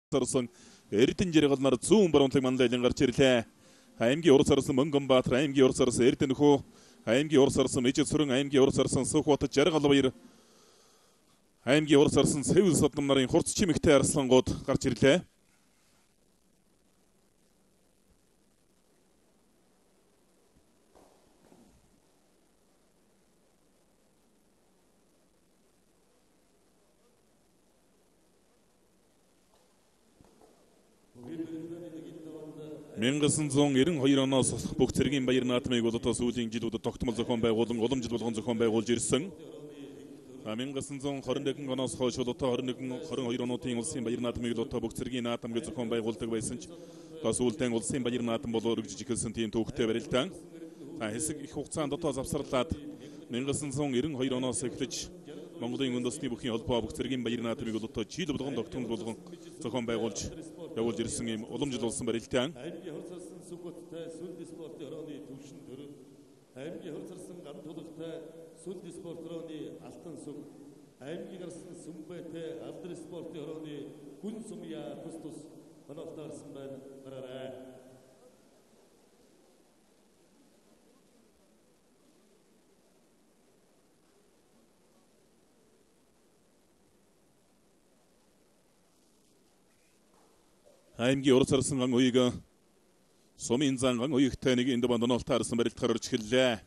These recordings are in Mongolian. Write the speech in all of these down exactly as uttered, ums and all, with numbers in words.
Сарсан эрдэн жаргалнаар зүүн баруунтлаг манлайлан гарч ирлээ. Аймгийн урд сарсан Мөнгөнбаатар, аймгийн урд сарсан Эрдэнэхүү, аймгийн урд сарсан Ижидсүрэн, аймгийн урд сарсан Сүхбаатар Жаргалбаяр, аймгийн урд сарсан Сэвэл Содном нарын хурц чимэгтэй арслангууд гарч ирлээ. мянга зуун девяносто хоёр оноос бүх цэргийн баяр наадмыг одоо сүүлийн жилүүдэд тогтмол зохион байгуулан уламжлал болгон зохион байгуулж ирсэн. мянга зуун двадцать один оноос хойш одоо двадцать один двадцать хоёр онуудын улсын баяр наадмыг одоо бүх цэргийн наадмыг зохион байгуулдаг байсан ч сүүлдээ улсын баяр наадам болоо өргөжж эхэлсэн тийм төвхтэй барилдаан. Хэсэг их хугацаанд одоо завсарлаад мянга зуун девяносто хоёр оноос эхлэж Монголын үндэсний бүхний холбоо бүх цэргийн баяр наадмыг одоо жил болгон тогтмол болгон зохион байгуулж явуулж ирсэн юм уламжлал болсон барилдаан. Аймгийн хурцарсан сүгүттэй сүлд спортын хорооны төвшин төрөв. Аймгийн хурцарсан ган тулгатай сүлд спорт хорооны алтан сүг. Аймгийн гарсан сүмбэтэй алдар спортын хорооны гүн сумья тус тус онолтоорсон байна. Гараарай. аймгийн урд сарсан ган уйг сумын зан ган уйгтай нэг энд банд онолтоорсон барилдахаар орж эхэллээ.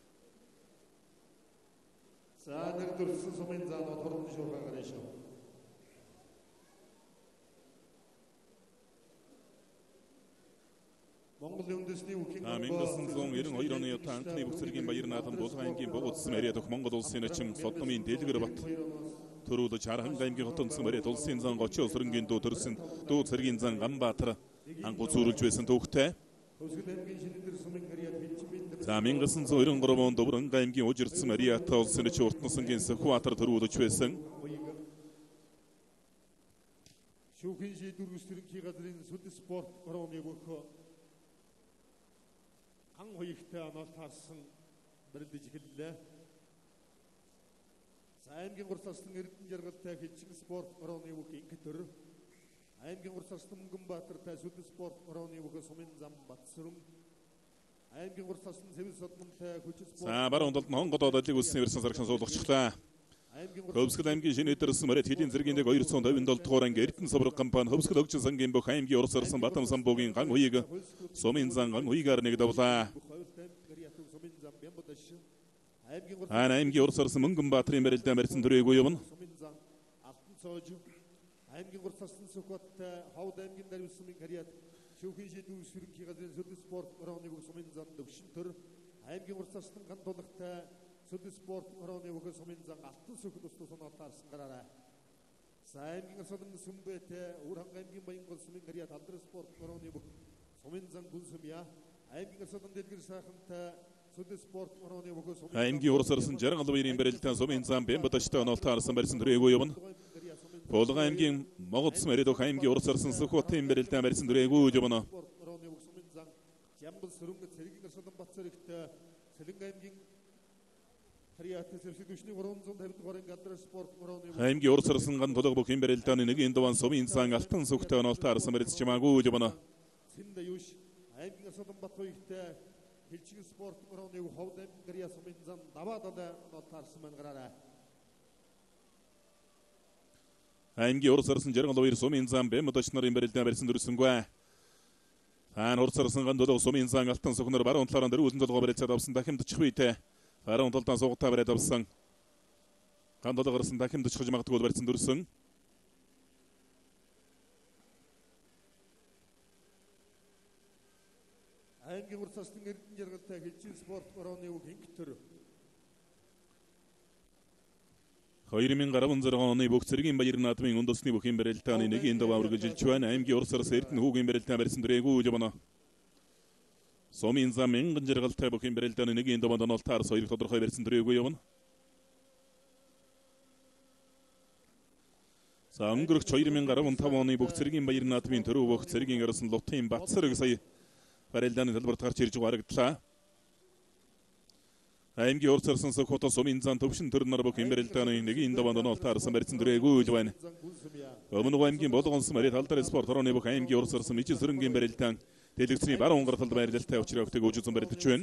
За нэг дөрсөн сумын зан хурдан шуурхай гарна шүү. Монголын үндэсний бүхний мянга зуун девяносто хоёр оны анхны бүх цэргийн баяр наадам бол аймгийн богдсон яриад өх Монгол улсын начин Содномын Дэлгэр бат төрүүлж Хархан аймгийн хотонцсон бариад улсын зан Гочоо сөрөнгийн дүү төрсөн дүү цэргийн зан Ганбаатар ангуу зүүрүүлж байсан төвхтэй. За мянга зуун девяносто три онд Дөврөн аймгийн Ужирдсан Мариата улсын начин Уртнасангийн Сүхбаатар төрүүлж байсан. Шүүхийн шийдвэр гүйцэтгэх газрын сүлд спорт хорооны бүх ан хоёртой онолт харсан барилдаж эхэллээ. Аймгийн урд сарсан эрдэнэ жаргалтай хичиг спорт хорооны бүх инх төр. Аймгийн урд сарсан Мөнгөнбаатартай сүлд спорт хорооны бүх сумын зам Батсүрэн. Аймгийн урд сарсан Сэвэл Содномтой хүчил спорт. За баруун талд Монгол одлыг үссэн ирсэн саргсан суулгачлаа. Хөвсгөл аймгийн шинэ төрсөн мөрөд хэдийн зэргийн хоёр цаа тавин долоо дугаар анги Эрдэнэ собор компани Хөвсгөл өгчин сангийн бүх аймгийн урд сарсан Батам самбуугийн ган уйг сумын зан ган уйгаар нэг давлаа. Ан аймгийн урд сарсан Мөнгөнбаатарын барилдаан барьсан төрөөгүй юм. Аймгийн урд сарсан Сүхбаатартай Ховд аймгийн Дарвис сумын харьяат шүүхийн шийдвэр гүйцэтгэх газрын сүлд спорт хорооны бүх сумын зан төвшин төр. Аймгийн урд сарсан ган тулгатай сүлд спорт хорооны бүх сумын зан алтан сүх тус тус онолтоорсон гараарай. За аймгийн содон сүмбэтэй Урхан аймгийн Баянгол сумын харьяат алдар спорт хорооны бүх сумын зан гүн сумья. Аймгийн содон Дэлгэр сайхантай аймгийн урд сарсан Жаргалбаярын барилдаан сумын зан Бямбадаштай онолтоорсон барьсан төрөөгүй юм. Болгон аймгийн Моготс мөрөд өх аймгийн урд сарсан Сүхбаатарын барилдаан барьсан төрөөгүй юм. Жамбал сөрөнгө цэргийн гарсан Батцэрэгтэй Сэлэнг аймгийн харьяат сэвсэдүшний гурван зуун тавид дугаар анги алдар спорт хорооны аймгийн урд сарсан ган толго бүх юм барилдааны нэг энд бан сумын зан алтан сүхтэй онолтоорсон барьж чимаагүй юм. Синда юш аймгийн содон Батбаягтай хичиг спорт хорооны Ховд аймгийн Гарьяа сумын зан даваадаа онолтоорсон байна гараарай. аймгийн урд сарсан Жаргалбаяр сумын зан Бямбадаш нарын барилдаан барьсан төрсөнгөө. Хаан урд сарсан ган толго сумын зан алтан сүхнөр баруун талаараа дөрвөн толгой барилцаад авсан дахимдчих бийтэй. Баруун талдаа суугатаа бариад авсан. Ган толго гарсан дахимдчих магадгүй барьсан төрсөн. Аймгийн урд сарсан эрдэнэ жаргалтай хичиг спорт хорооны бүх инх төр. хоёр мянга арван оны бүх цэргийн баяр наадмын үндэсний бүхий барилдааны нэг энд аваргажилж байна. Аймгийн урд сарсан Эрдэнэ хүүгийн барилдаан барьсан төрөөгүй юм. Сумын зан мянган жаргалтай бүхий барилдааны нэг энд банд онолтоорсон хоёр тодорхой барьсан төрөөгүй юм. За өнгөрөх хоёр мянга арван таван оны бүх цэргийн баяр наадмын төрөө бүх цэргийн гарсан Лутын Батсэрэг сая барилдааны талбарт гарч ирж харагдлаа. аймгийн урт сарсан сөхөтө сумын зан төвшин төрнөр бүх имбэрэлтаны нэг энэ даван донол таарсан барьсан дөрэггүй л байна. Өмнө аймгийн болгонс мэрит алдар спорт орооны бүх аймгийн урт сарсан ичи сэрэнгийн барилтаан дэлгэцний баруун гаргалд байрлалтай учраа өгтөг үжизэн барилдаж байна.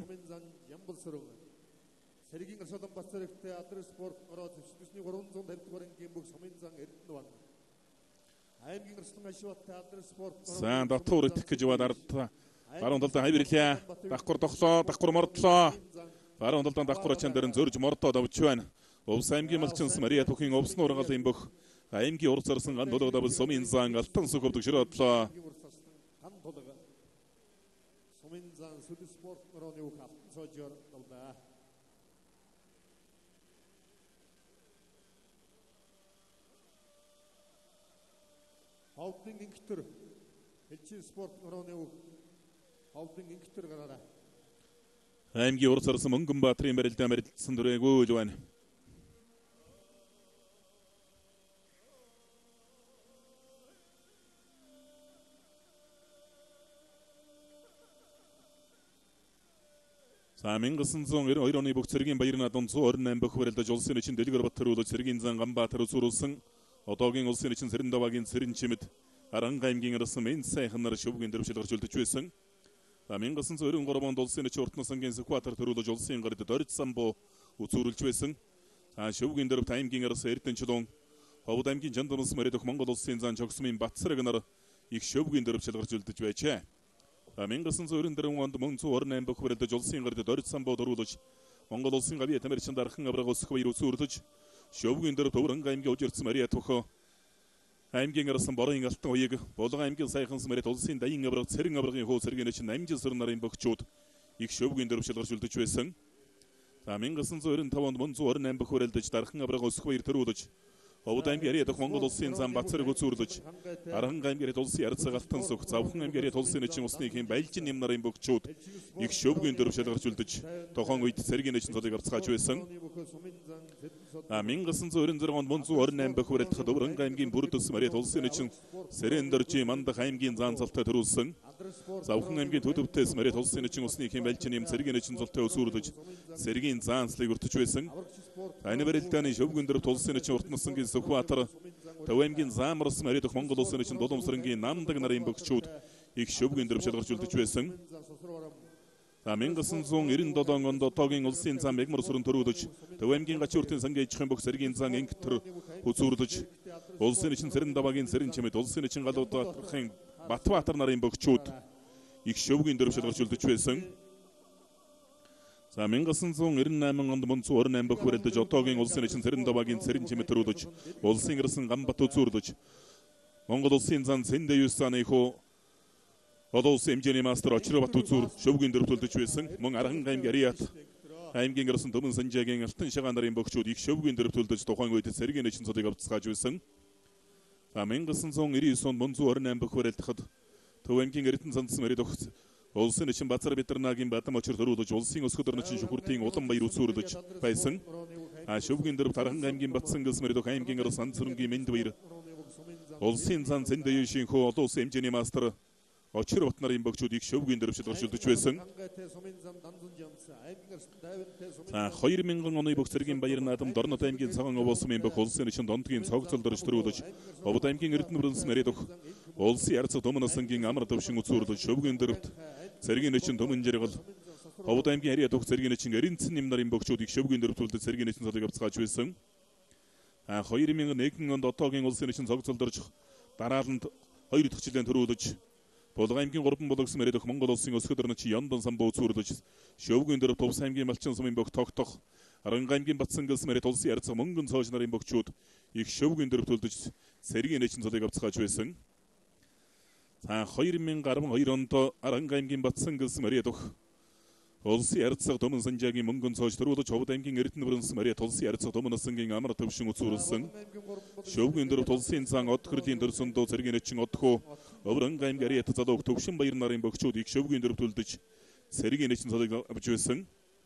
Сэргийн гэршолон бацрэгтэй алдар спорт ороо төвшинний гурван зуун тавьд дугаар ангийн бүх сумын зан Эрдэнэван. Аймгийн гэршлэн ашигтай алдар спорт Сан дотор итгэх гэж бод ард баруун талд хайвэрлээ. Дагкур тоглоо, дагкур мордлоо. Баруун талд дагкур ачаан дээр зөрж мордоод авч байна. Увс аймгийн малчинс Мария Түүхийн увсны ургалын бүх аймгийн урт сарсан ган дулгад сумын зан алтан сүхөвдөг широодлоо. Сумын зан сүд спорт орооны бүх алтан соожор толбаа. Ховдын инхтэр элчин спорт орооны бүх ховдын инхтэр гараараа. Аймгийн урт сарсан Мөнгөн Баатрын барилдаан барилдсан дөрэггүй л байна. За мянга тоғыз жүз тоқсан екі оны бүх цэргийн баярын адон сто двадцать восемь бүх барилдаж улсын için дэлгэр баттруулж цэргийн зан Ганбаатар усруулсан одоогийн улсын için Цэрэн даваагийн Цэрэн чимэд Аранга аймгийн арсан мен сайхнаар шөвгийн дөрвшил гарч үлдэж байсан. За мянга тоғыз жүз тоқсан три онд улсын için уртнаsanгийн Сэкватар төрүүлж улсын гард дөрж самбо үзүүлж байсан. За шөвгийн дөрв аймгийн арсан Эрдэнэчлэн Ховд аймгийн Жандамс мөрөдөх Монгол улсын зан жогсмын Батсараг нар их шөвгийн дөрвшил гарч үлдэж байжээ. мянга тоғыз жүз тоқсан төрт онд мөн сто двадцать восемь бүх барилдаж улсын гард дөрж самбо төрүүлж Монгол улсын гавьяа тамирчин дархан авраг усх баяр үзүүлж шөвгийн дөрв Төврэнг аймгийн ужирц Мария Түүхөө аймгийн арсан борын алтан уяг Булган аймгийн сайханс мэрит улсын даян авраг Цэрэн аврагын хөө сэргэнэ чинь амжин сүр нарын бөхчүүд их шөвгийн дөрвшил гарч үлдэж байсан. За мянга тоғыз жүз девяносто онд мөн сто двадцать восемь бүх барилдаж дархан авраг усх баяр төрүүлж Ховд аймгийн Яриадах Монгол улсын зам Батсараг үзүүлж Аранга аймгийн улсын ярцаг алтан сүх Завхан аймгийн улсын чинь усны хэм байлжин нэм нарын бөхчүүд их шөвгийн дөрвшил гарч үлдэж тохон үед сэргэнэ чинь цодыг авцгааж байсан. А мянга тоғыз жүз девяносто шесть онд мөн сто двадцать восемь бүх барилдах Төврэнг аймгийн Бүрдэс Марит улсын чинь Сэрэн дөржи Мандах аймгийн зан цалтай төрүүлсэн. Завхан аймгийн Төдөвтэс Марит улсын чинь усны хэм байлжин нэм сэргэнэ чинь цалтай үзүүлж сэргийн заанслыг өртөж байсан. Аны барилдааны шөвгийн дөрв улсын чинь уртнаsanгийн Сэкватар Төв аймгийн Заамарс мөрөдөх Монгол улсын чинь Дулумсрынгийн Намдаг нарын бөхчүүд их шөвгийн дөрвшил гарч үлдэж байсан. За мянга тоғыз жүз девяносто седьм онд одоогийн улсын зам Ягмар сүрэн төрүүлж Төв аймгийн Гачууртын сангийн ижихын бүх сэргийн зан Инктэр үзүүлж улсын чинь Цэрэн даваагийн Цэрэн чимэд улсын чинь Галуудахын Батбаатар нарын бөхчүүд их шөвгийн дөрвшил гарч үлдэж байсан. За мянга тоғыз жүз девяносто восемь онд мөн сто двадцать восемь бүх барилдаж одоогийн улсын чинь Цэрэн даваагийн Цэрэн чимэд төрүүлж улсын ирсэн Ганбат үзүүлж Монгол улсын зан Сэндэ Юсаны хөө одоо улсын хэмжээний мастер Очрбат үзүүр шөвгийн дөрв төлдөж байсан. Мөн Аранга аймгийн Ариат аймгийн ирсэн Төмөн Санжаагийн алтан шагаан нарын бөхчүүд их шөвгийн дөрв төлдөж тухайн үед сэргэнэ чинь цодыг авцгааж байсан. За мянга тоғыз жүз девяносто девять онд мөн сто двадцать восемь бүх барилдахад Төв аймгийн Эрдэнэ цанцсан мэрид өгс улсын чинь Базар Битэрнагийн Бадам очир төрүүлж улсын өсгөдөрн чинь шүхүртийн улан баяр үзүүлж байсан. А шөвгийн дөрв Тархан аймгийн Батсангас мэрид өх аймгийн ар Сансүрэнгийн Мэнд баяр улсын зан Сэндэ Юшийн хөө олон улсын хэмжээний мастер Очрбат нарын бөхчүүд их шөвгийн дөрвшил гарч үлдэж байсан. За хоёр мянган оны бүх цэргийн баяр наадам Дорнот аймгийн Цагаан овоосмын бүх улсын чинь Дондгийн цогцол дөрж төрүүлж Ховд аймгийн Эрдэнэ бүрэнс мэрид өх улсын ярцаг Думнаsanгийн амар төвшин үзүүлж шөвгийн дөрвт цэргийн чинь Төмөн Жаргал Ховд аймгийн Ариат өх цэргийн чинь Эринцэн нэм нарын бөхчүүд их шөвгийн дөрвт үлдэж цэргийн чинь цодыг авцгааж байсан. А хоёр мянган нэг онд одоогийн улсын чинь цогцол дөрж дарааланд хоёр дахь жилийн төрүүлж Булган аймгийн гурван булгсан мэрид өх Монгол улсын өсгөдөрн чи Яндон самбо үзүүлж шөвгийн дөрв Тувс аймгийн Малчин сумын бүх тогтох Аранга аймгийн Батсангас мэрид улсын ярцаг Мөнгөн цоож нарын бөхчүүд их шөвгийн дөрв төлдөж сэргийн чинь цодыг авцгааж байсан. За хоёр мянган арван хоёр онд Аранга аймгийн Батсангас мэрид өх улсын ярцаг Төмөн Санжаагийн Мөнгөн цоож төрүүлж Ховд аймгийн Эрдэнэ бүрэнс мэрид улсын ярцаг Думнаsanгийн амар төвшин үзүүлсэн. Шөвгийн дөрв улсын зан од хөрлийн дөрсөндөө цэргийн чинь одхоо Өврэнг аймгийн Ариат залууг төвшин баяр нарын бөхчүүд их шөвгийн дөрв төлдөж сэргийн чинь цодыг авч байсан.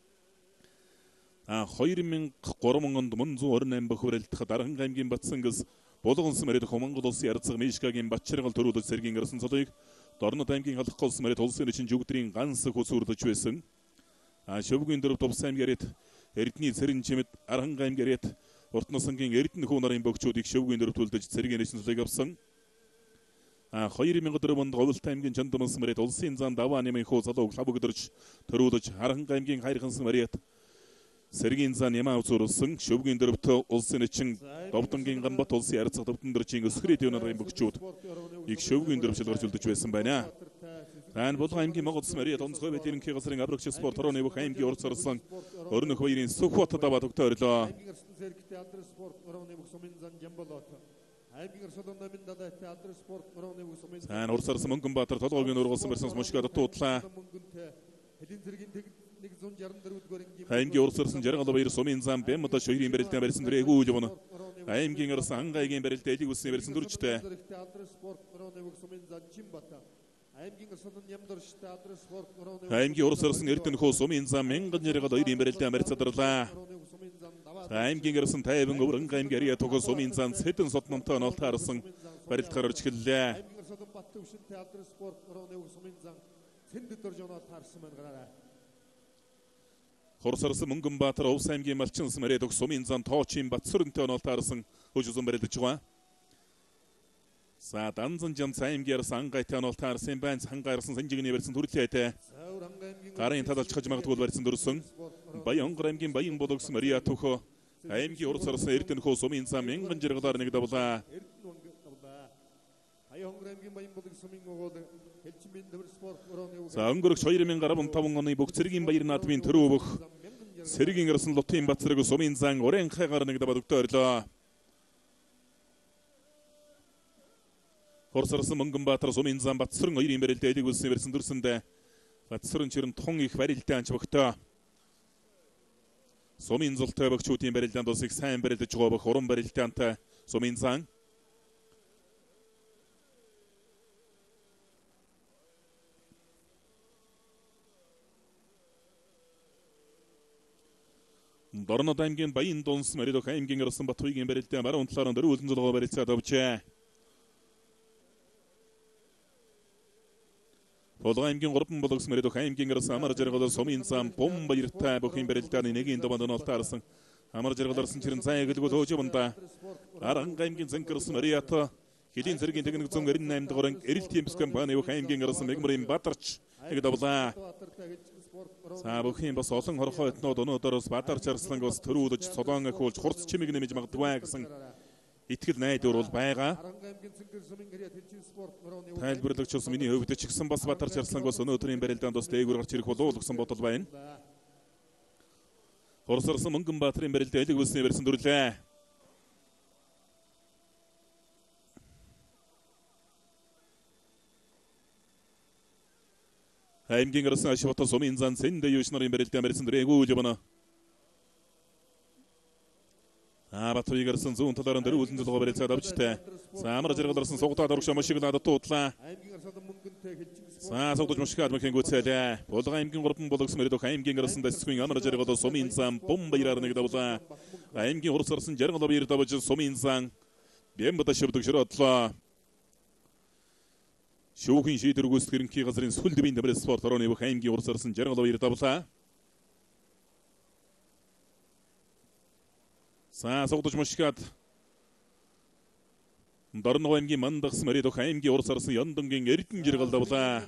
А хоёр мянган гурван онд мөн сто двадцать восемь бүх барилдах Аранга аймгийн Батсангас Булганс мэрид Монгол улсын ярцаг Мишгагийн Батчиргал төрүүлж сэргийн арсан цодыг Дорнот аймгийн Халахгол мэрид улсын чинь Жүгдрийн ганс хөс үрдэж байсан. А шөвгийн дөрв Тувс аймгийн Ариат Эрдэнэ цэрэн чимэд Аранга аймгийн Уртнасангийн Эрдэнэ хүү нарын богчуудыг шөвгийн дөрөв төлдөж цэргийн нэшнлийг авсан. А хоёр мянган дөрвөн онд Говьлтай аймгийн Чандманс мөрөд улсын зан даваа нэмийн хүү залууг лавгдэрж төрүүлж Аранга аймгийн Хайрхансан мөрөд Сэргийн зан ямаа үзүүлсэн шөвгийн дөрөвт улсын эчин Довдонгийн Ганбат улсын харьцаг төвдөрчийн өсгөрийн нарын богчууд их шөвгийн дөрөвшил гарч үлдэж байсан байна. Хан Булган аймгийн Могоц мөрөд онцгой байдлын газрын аврагч спорт орооны бүх аймгийн урд сарсан өрнөх хоёрын Сүхбат даваа тогтоорлоо. Хан урд сарсан Мөнгөнбаатар толгойн ургуулсан барьсан мушгад туудлаа. Аймгийн урд сарсан жаргал баяр сумын зам Бэммада шойрын барилтаа барьсан дөрөөгөө үлвэн. Аймгийн арсан хангайгийн барилтаа элиг үсний барьсан дөрвчтэй. Аймгийн урд сарсан Эрдэнэ хүү сумын зам мянган жаргал хоёрын барилтаа барьцаадарлаа. Аймгийн арсан тайван өврөн аймгийн ариа төгөө сумын зам Сэдэн содномтой нолтаарсан барилт гарч эхэллээ. Хорсарсан Мөнгөнбаатар Увс аймгийн Малчинс мөрөд сумын зам Тоочийн Батсүрэнтэй нолтаарсан хөжүүлсэн барилдаж байгаа. За Данзан жам аймгийн арсан ангайтай нолтаарсан байна. Хангаарсан санжигний барьсан төрлөөтэй. Гарын талалж хаж магадгүй барьсан дөрсөн. Баянгор аймгийн Баян Булгс Мария Төхөө аймгийн урд сарсан Эрдэнэ хүү сумын зам мянган жаргалаар нэг давлаа. За өнгөрөх хоёр мянган гурван таван оны бүх цэргийн баяр наадмын төрөө бүх Сэргийн арсан Лутын Батцэрэг сумын зан уран хайгаар нэг даваа өгтөөрлөө. Хорсарсан Мөнгөнбаатар сумын зам Батцэрэн хоёрын барилтаа элиг үлсэн барьсан дөрсөндөө Батцэрэн чирэн тун их барилтаа анч богтоо. Сумын зултай богчуудын барилдаанд бас их сайн барилдаж байгаа бох уран барилтаантай сумын зан. Дорнод аймгийн Баян Дунс мөрөд аймгийн арсан Батбаягийн барилтаа баруун талаар дөрвөн үлэн зулгаа барилцаад авчээ. Булган аймгийн гурван Булгс мөрөд аймгийн арсан амар жаргал сумын зам бом баяртай бүхэн барилдааны нэгийн даваанд нолтаарсан амар жаргаларсан чирэн цай гэлгүүл хөөж бунда. Аранга аймгийн Зэнкэрс Мариата хэдийн цэргийн техник зүүн эрдэнэ аймд горон эрэл тимс компани бүх аймгийн арсан Мегмөрийн Батарч нэг давлаа. За бүхэн бас олон хорхоо этнод өнөөдөр бас Бадарч Арсланг бас төрүүлж цолоон ахиулж хурц чимэг нэмж магадгүй гэсэн итгэл найдвар бол байгаа. Тайлбарлагч бас миний хувьд ч гэсэн бас Бадарч Арсланг бас өнөөдрийн барилдаанд бас дээгүүр гарч ирэх болов уу гэсэн бодол байна. Хорсарсан Мөнгөнбаатарын барилдаа элиг үлсний барьсан дүрлээ. Аймгийн арсан Ашбатар сумын зан Сэндэ юуш нарын барилдаа барьсан дөрөөгөө үлвэн. А Батбаяг арсан зүүн талаар дөрвөн үлэн зулгаа барилцаад авчтай. За амар жаргаларсан сугатаад оргшоо машиг надад туудлаа. За согдож машигад мөхийн гүцээлээ. Булган аймгийн гурван Булгс мөрөд аймгийн арсан дэсгүй амар жаргал сумын зан бом баяраар нэг давлаа. Аймгийн урс арсан жаргал баяр давж сумын зан Бэмбада шивдэг широодлоо. Шүүхийн шийдвэр гүйцэтгэх ерөнхий газрын сүлд бийн дамир спорт орооны бүх аймгийн урс арсан жаргал баяр давлаа. За согдож машигад Дорнов аймгийн Мандагс мөрөд аймгийн урс арсан Яндонгийн Эрдэнэ жаргал давлаа.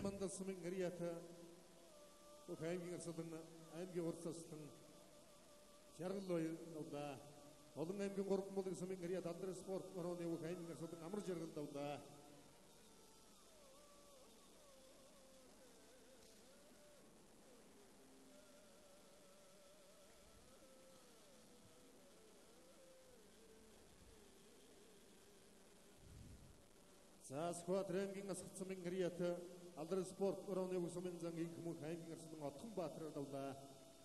Олон аймгийн гурван Булгс сумын гэрээ дамир спорт орооны бүх аймгийн арсан амар жаргал давлаа. За сквад аймгийн асгат сумын гэрээт алдар спорт орооны бүх сумын зангийн хүмүүс аймгийн арсан Отхон Баатар давлаа.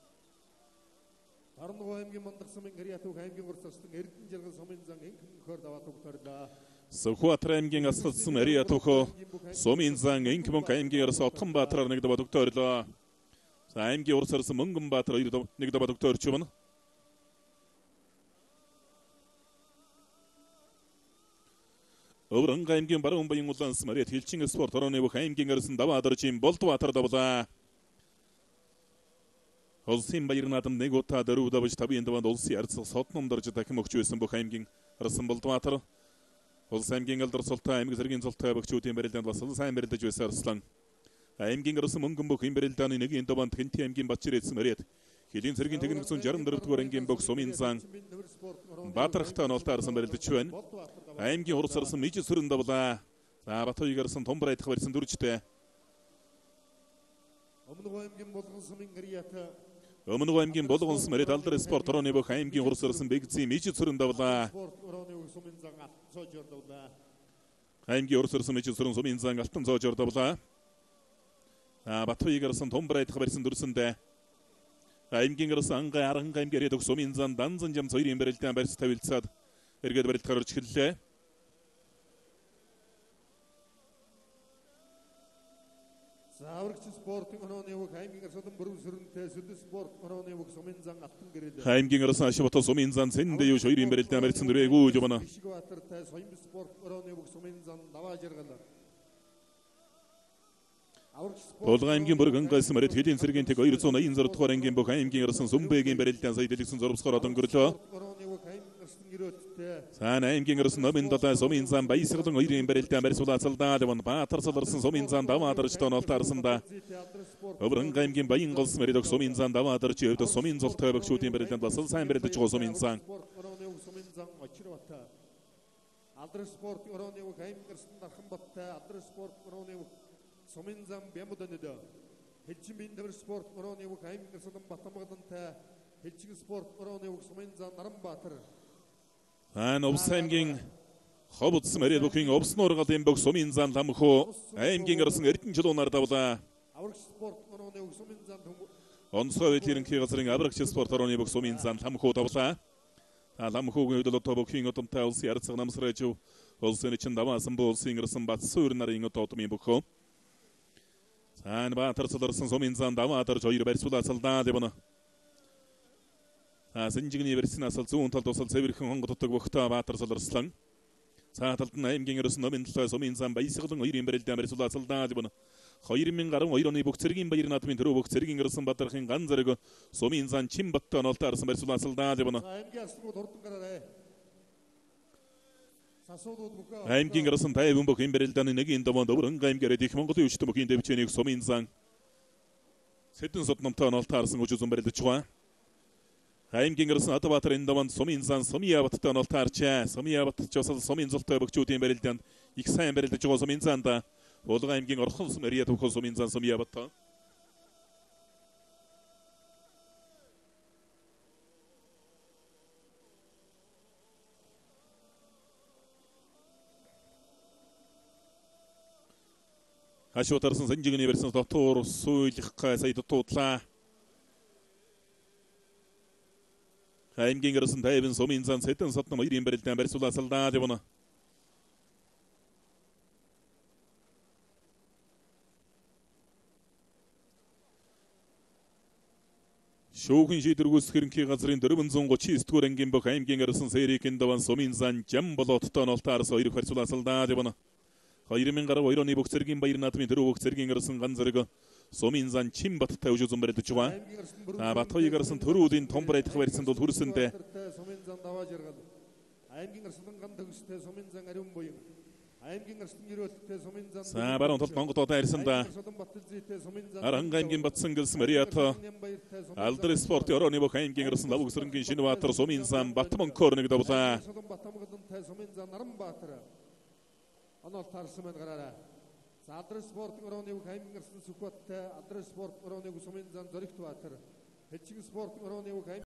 Дорнов аймгийн Мандагс сумын гэрээт аймгийн урс арсан Эрдэнэ жаргал сумын зан инхэн хөр даваа тогтоорлоо. Сквад аймгийн асгат сумын гэрээт сумын зан инхэн аймгийн арсан Отхон Баатар нэг даваа тогтоорлоо. За аймгийн урс арсан Мөнгөнбаатар нэг даваа тогтоорч байна. Өврөнг аймгийн баруун Баян улаанс мөрөд Хилчин спорт орооны бүх аймгийн арсан даваа дөржийн Болдбаатар давлаа. Улсын баяр наадам нэг удаа дөрөв давж тавын даванд улсын ярилцах сод номдорж дахин өгч байсан бүх аймгийн Арсан Болдбаатар. Улс аймгийн алдар султай аймаг зэргийн зултай багчуудын барилдаанд бас сайн барилдаж байсан Арслан. Аймгийн Арсан мөнгөн бүх юм барилдааны нэгийн даванд Хинти аймгийн Батчирээдсэн мөрөөд Хилийн цэргийн техник зүүн шестьдесят дөрөв дугаар ангийн бүх сумын зан Баатархтай нолтой Арсан барилдаж байна. Аймгийн Урс Арсан мижи сүрэн давлаа. За Батхойг Арсан Томбар айдах барьсан дөрвчтэй. Өмнөг аймгийн Болгон сумын Гариата Өмнөг аймгийн Болгон сум мөрөөд алдар спорт орооны бүх аймгийн Урс Арсан бэгзийн мижи сүрэн давлаа. Аймгийн Урс Арсан мижи сүрэн сумын зан алтан зоожор давлаа. За Батхойг Арсан Томбар айдах барьсан дөрвсөндөө аймгийн Арсан ангай арган аймгийн дэд сумын зан данзан жам соёрын барилдаан барьц тавилцаад эргээд барилдахаар орж эхэллээ. Аврагч спортын орооны үг аймгийн Арсан бүрэн сүрэнтэй сүд спорт орооны үг сумын зан алтан гэрэл. Аймгийн Арсан Ашбата сумын зан сэндээ юу соёрын барилдаан барьсан дөрвээгүү жумана. Бишгбаатартай соён спорт орооны үг сумын зан даваа жаргал. Болгон аймгийн бүргэн гайсан мөрөд Хилийн цэргийн тэг хоёр зуун аян зурд дугаар ангийн бүх аймгийн Арсан Сүмбэгийн барилдаан сая дэлгэсэн зурвсгаар өнгөрлөө. Сан аймгийн Арсан номын далай сумын зан баясгалан хоёрын барилдаан барьсуулаацалдаа дэвэн Баатар саларсан сумын зан даваа дарж тоонолт арсанда. Өврөн аймгийн Баян голс мөрөд сумын зан даваа дарж өвдө сумын зултай багшуудын барилдаанд бас сайн барилдаж байгаа сумын зан. Алдар спорт орооны үг аймгийн Арсан Дарханбаттай алдар спорт орооны үг сумын зам бямуданэдэ хэлчин биндэр спорт орооны үг аймгийн Арсан Батамгадантай хэлчин спорт орооны үг сумын зам Наранбаатар. Ан Овс аймгийн Ховц мөрөд бүхэн Овс нуургалын бүх сумын зан ламхуу аймгийн Арсан Эрдэнэ чулуунаар давлаа. Аврагч спорт орооны үг сумын зам Онцгой ветлэрэнхий газрын аврагч спорт орооны бүх сумын зан ламхуу давлаа. Ламхуугийн хөдөлгөөн бүхэн удамтай улсын ярцаг намсраж улсын чин даваасан болсон Арсан Батсуур нарын удамын бүхөө Сан Баатар саларсан сумын зан даваа дарж хоёр барьсуулаацалдаа дэвнэ. А сэнжигний версинаас зүүн талд усал цэвэрхэн хонгоддог бөхтөө Баатар саларслан. Цаа талд нь аймгийн Арсан номын талай сумын зан баясгалан хоёрын барилдаан барьсуулаацалдаа дэвнэ. хоёр мың гаруй оны бүх цэргийн баяр наадмын төрөө бүх цэргийн Арсан Батархын ган зэрэг сумын зан Чимбаттай нолтой Арсан барьсуулаацалдаа дэвнэ. Аймгийн Арсангууд хурдан гараарай. Аймгийн Арсан тайван бүх юм барилдааны нэгийн даванд өврөн аймгийн их Монголын өвчтөн бүхийн дэвчэнийг сумын зан Сэдэн сод номтой нолтой Арсан үжүзэн барилдаж байгаа. Аймгийн Арсан Атбаатарын даванд сумын зан Сумьябаттай нолтой арчаа. Сумьябат ч бас сумын зултай бөгчүүдийн барилдаанд их сайн барилдаж байгаа сумын занда Болгон аймгийн Орхон сум эриа төвхөн сумын зан Сумьябаттай. Ашуутарсан сэнжигний версинс дотор суйлах сая дутуудлаа. Аймгийн Арсан тайван сумын зан Сэдэн сод ном хоёрын барилдаан барьсуулаацалдаа дэвнэ. Шүүхэн шийдвэргүйцэх ерөнхий газрын дөрвөн зуун гучин девять дугаар ангийн бүх аймгийн Арсан Сэрикийн даван сумын зан Жам болооттой нолтой Арсан хоёр барьсуулаацалдаа дэвнэ. хоёр мың гаруй оны бүх цэргийн баяр наадмын төрөө бүх цэргийн Арсан ган зэрэг сумын зан Чимбаттай үжүзэн барилдаж байгаа. А Батхойг Арсан төрүүдийн Томбар айдах барьсанд бол хүрсэндээ сумын зан даваа жаргал. Аймгийн Арсан ган төгстэй сумын зан ариун буян. Аймгийн Арсан гэрэлттэй сумын зан За баруун талд Монгол хайрсанда Аранга аймгийн Батсан гэлс Мариата Алдар спорт орооны бүх аймгийн Арсан лав өсрөнгийн Шинбаатар сумын зан Батмонкор нэг давлаа. Батамгадантай сумын зан Наранбаатар Анол тарсан байна гараарай. За алдар спорт орооны үг аймгийн Арсан Сүхбаттай алдар спорт орооны үг сумын зан Зоригт Баатар. Хэлчин спорт орооны үг